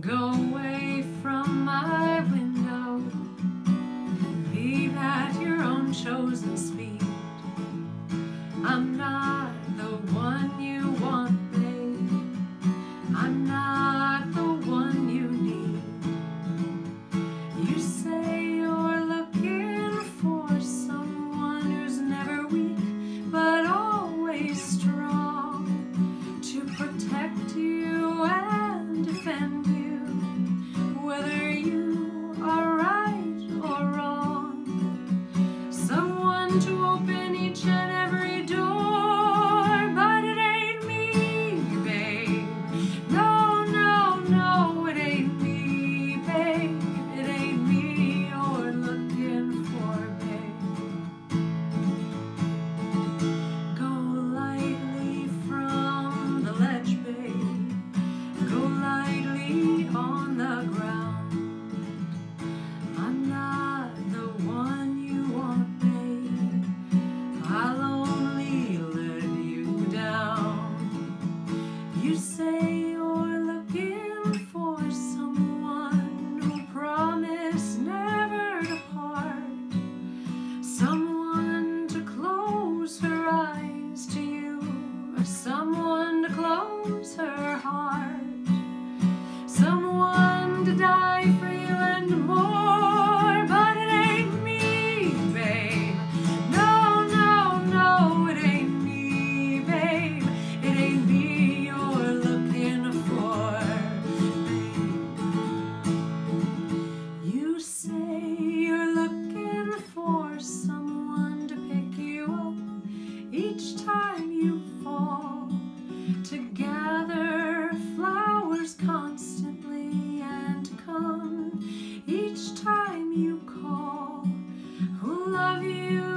Go away from my window, leave at your own chosen speed. I'm not the one you want, babe. I'm not the one you need. You say you're looking for someone who's never weak, but always strong, to protect you and defend you, whether you are right or wrong. Someone to open each and every door, but it ain't me, babe. No, no, no, it ain't me, babe. It ain't me you're looking for, babe. Go lightly from the ledge, babe. Go lightly on the ground. I'm not the one you want, babe. I'll only let you down. You say you're looking for someone who promised never to part, someone to close her eyes to you, or someone to close her heart, someone to die for you and more, but it ain't me, babe. No, no, no, it ain't me, babe. It ain't me you're looking for, babe. You say you're looking for someone to pick you up each time you fall, to gather flowers constantly and to come each time you call, who'll love you